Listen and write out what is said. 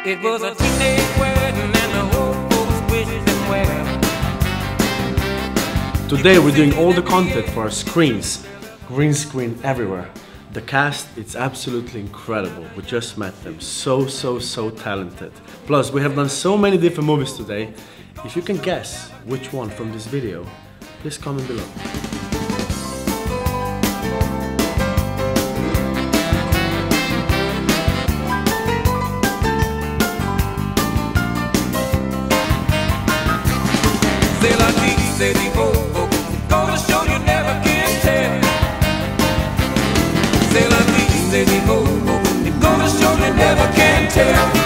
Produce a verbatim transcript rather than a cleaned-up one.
It was a teenage wedding and the old folks wished them well. Today we're doing all the content for our screens. Green screen everywhere. The cast, it's absolutely incredible. We just met them. So, so, so talented. Plus, we have done so many different movies today. If you can guess which one from this video, please comment below. Say the old folk, gonna show you never can tell. Say la vie, say the old folk, gonna show you never can tell.